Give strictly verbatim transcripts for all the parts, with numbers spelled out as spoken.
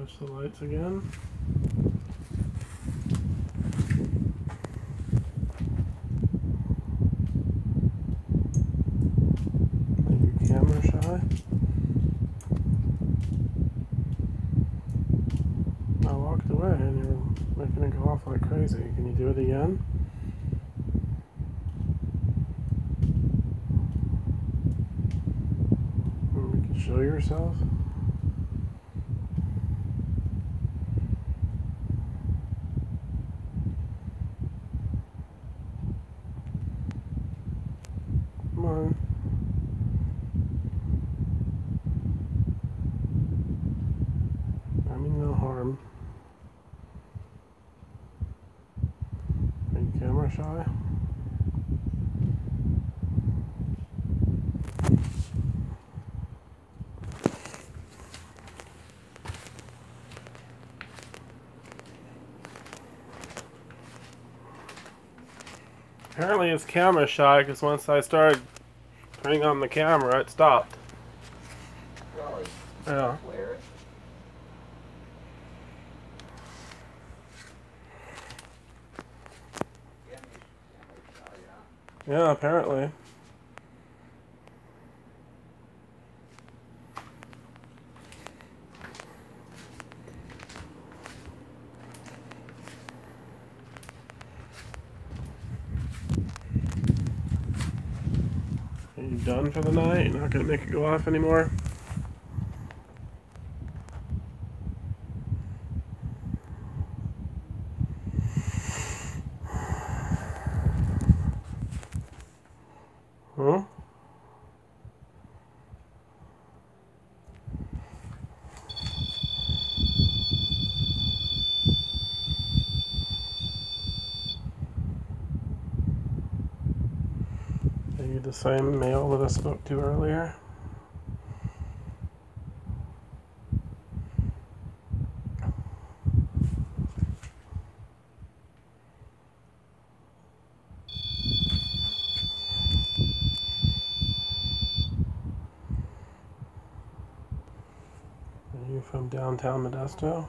touch the lights again. Are you camera shy? I walked away and you're making it go off like crazy. Can you do it again? You can show yourself. Come on. I mean no harm. Are you camera shy? Apparently it's camera shy because once I started turning on the camera, it stopped. Really? Yeah. Weird. Yeah, apparently. Are you done for the night? You're not going to make it go off anymore? Huh? Are you the same male that I spoke to earlier? Are you from downtown Modesto?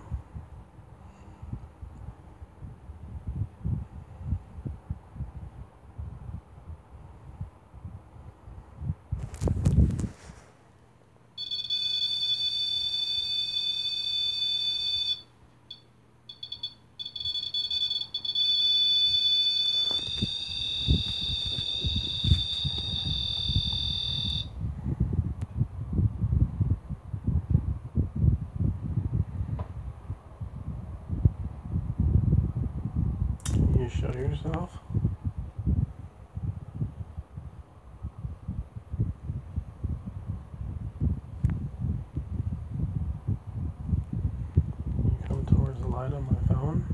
Can you show yourself? Can you come towards the light on my phone?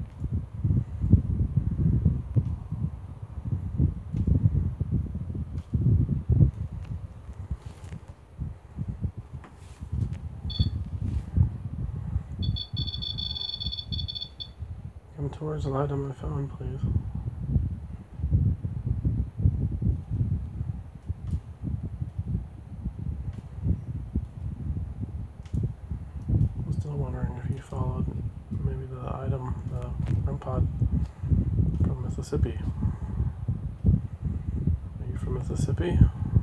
Come towards the light on my phone, please. I'm still wondering if you followed maybe the item, the REM pod from Mississippi. Are you from Mississippi?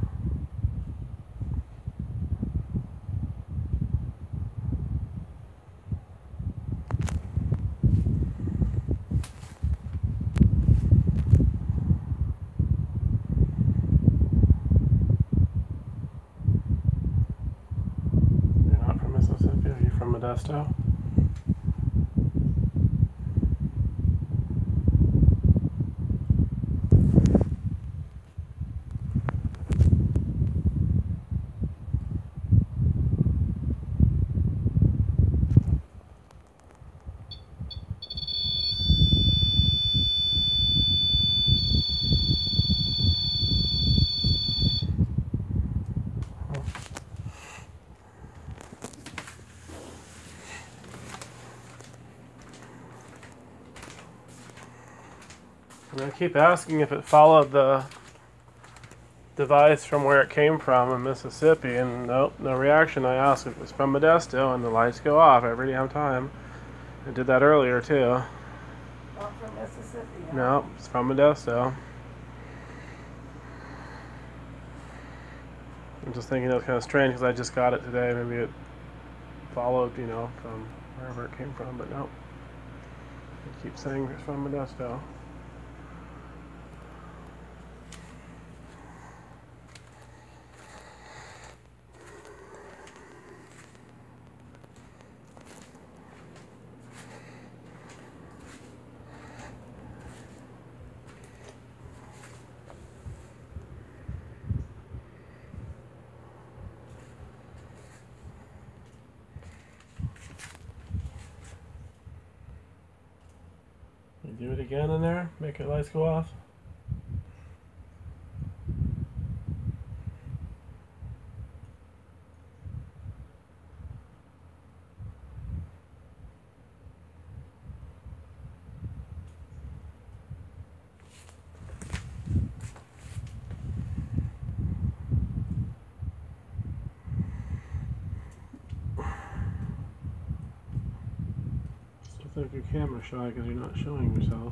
You're not from Mississippi? Are you from Modesto? And I keep asking if it followed the device from where it came from in Mississippi, and nope, no reaction. I asked if it was from Modesto, and the lights go off every damn time. It did that earlier too. Not from Mississippi. Huh? Nope, it's from Modesto. I'm just thinking that was kind of strange because I just got it today. Maybe it followed, you know, from wherever it came from, but nope. It keeps saying it's from Modesto. You do it again in there, make your lights go off. Still think you're camera shy because you're not showing yourself.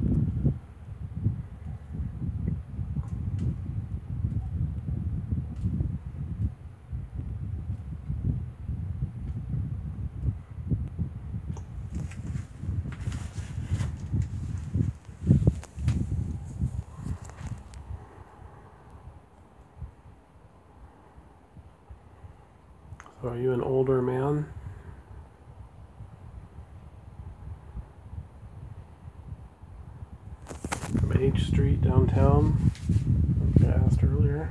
So are you an older man? From H Street downtown? I asked earlier.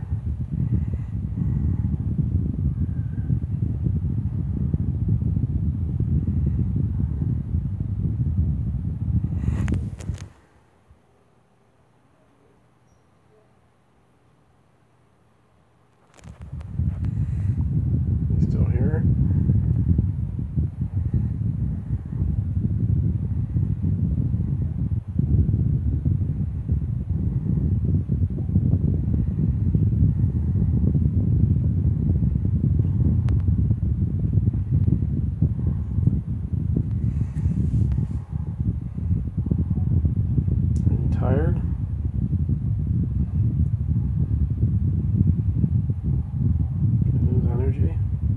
Tired? Lose energy?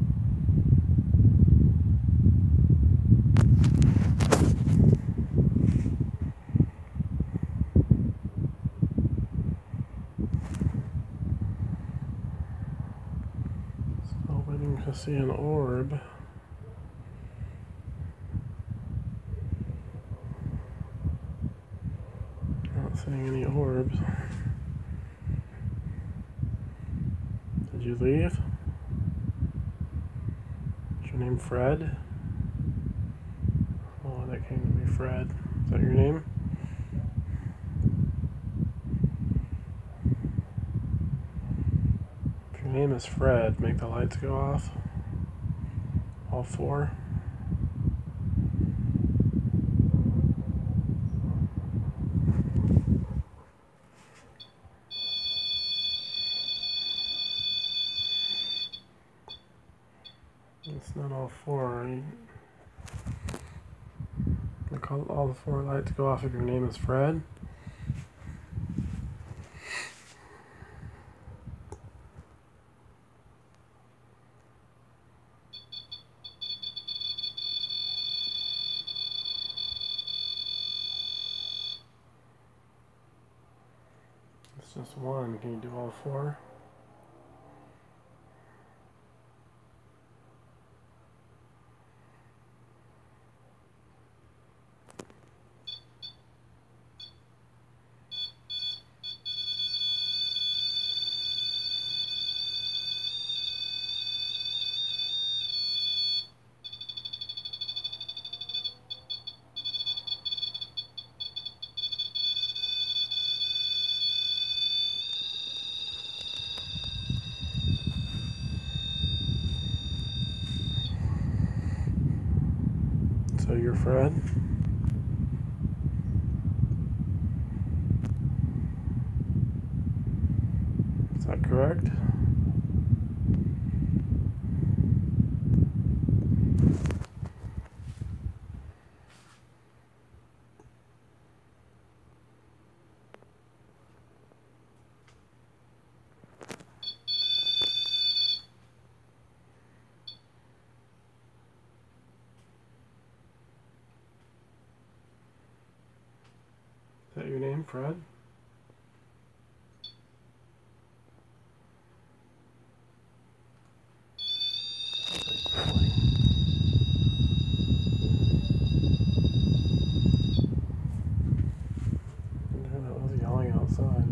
Still waiting to see an orb. Not seeing any orbs. Did you leave? Is your name Fred? Oh, that came to be Fred. Is that your name? If your name is Fred, make the lights go off. All four. It's not all four. Make all, all the four lights go off if your name is Fred. It's just one. Can you do all four? So you're Fred? Is that that correct? Is that your name, Fred? That was yelling outside.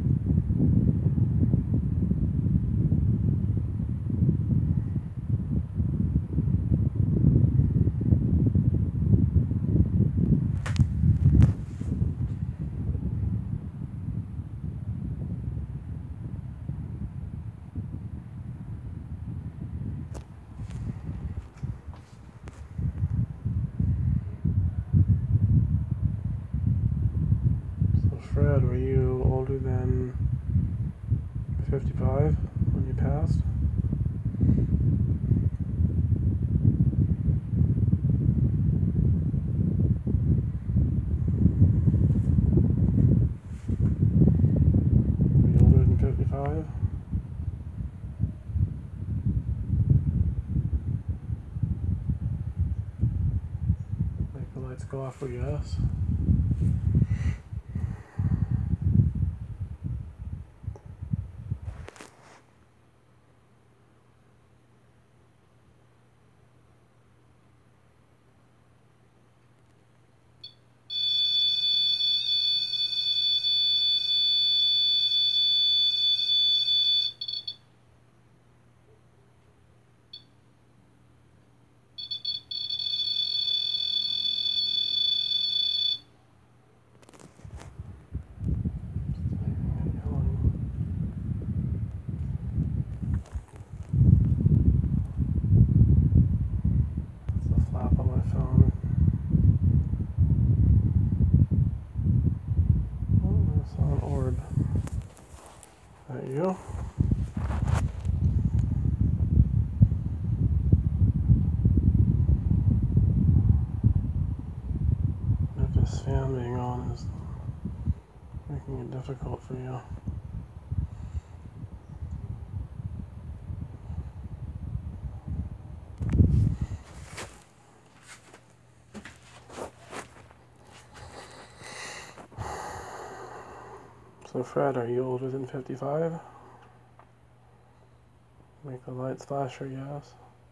Fred, were you older than fifty-five when you passed? Were you older than fifty-five? Make the lights go off for yes. There you go. If this fan being on is making it difficult for you. So Fred, are you older than fifty-five? Make the lights flash for yes.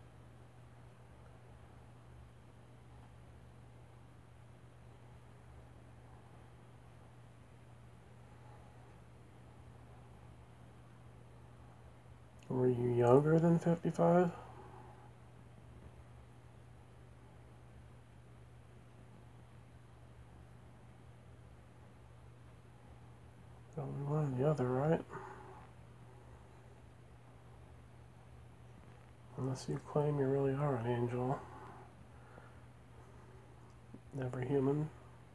Were you younger than fifty-five? Only one or the other, right? Unless you claim you really are an angel. Never human.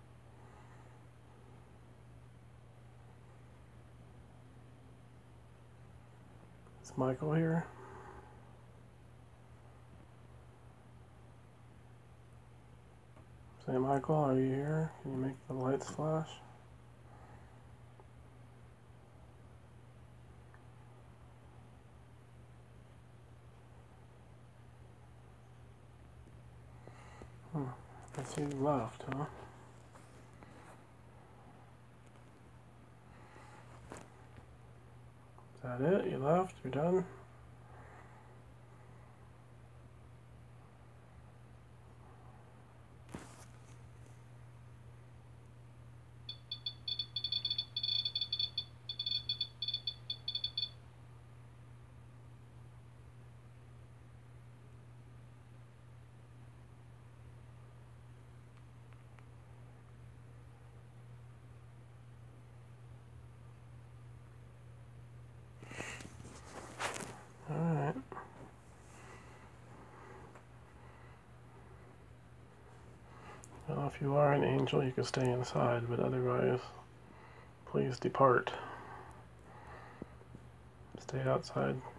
Is Michael here? Say, Michael, are you here? Can you make the lights flash? Hmm. I see you left, huh? Is that it? You left? You're done? Alright. Well, if you are an angel, you can stay inside, but otherwise, please depart. Stay outside.